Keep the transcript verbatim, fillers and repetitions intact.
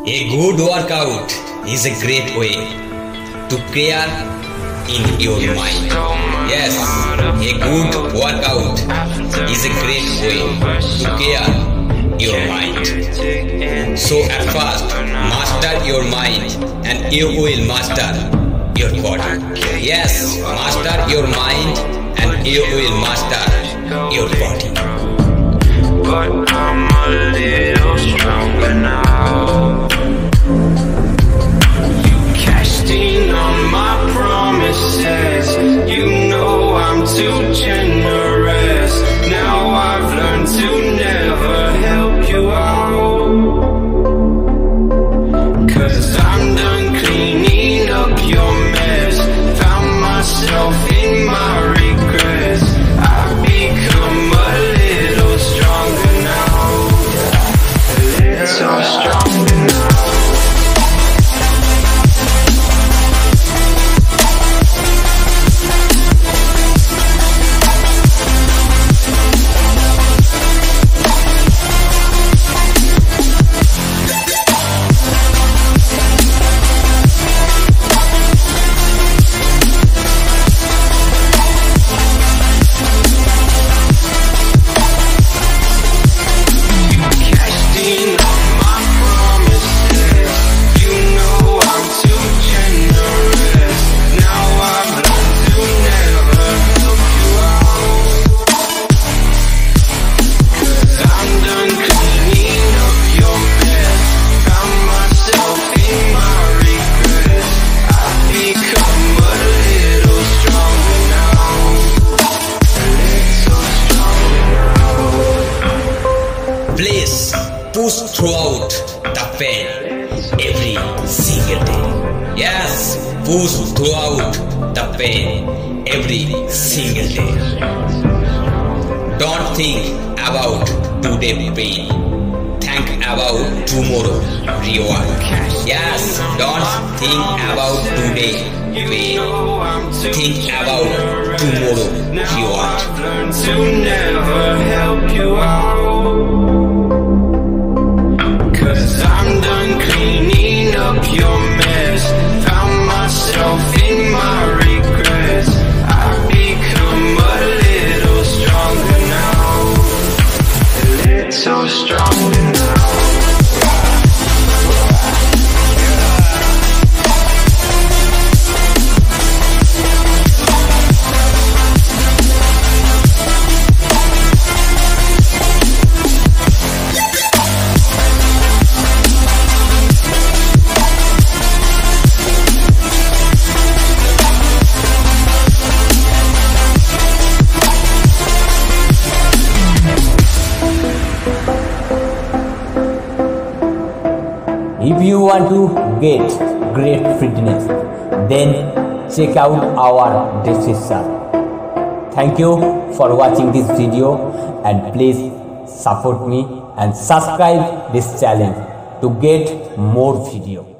A good workout is a great way to care in your mind. Yes, a good workout is a great way to care your mind. So at first, master your mind and you will master your body. Yes, master your mind and you will master your body. But I'm a little stronger now. You cashed in on my promises. You know I'm too generous. Now I've learned to never help you out. Cause I'm done cleaning up your mess. Found myself in my regrets. I've become a little stronger now. A little stronger now. Please push throughout the pain every single day. Yes, push throughout the pain every single day. Don't think about today's pain. Think about tomorrow reward. Yes, don't think about today's pain. Think about tomorrow reward. I've learned to never help you out. Cause I'm done cleaning up your mess. Found myself in my regrets. I've become a little stronger now. A little stronger now. If you want to get great fitness, then check out our description. Thank you for watching this video and please support me and subscribe this channel to get more video.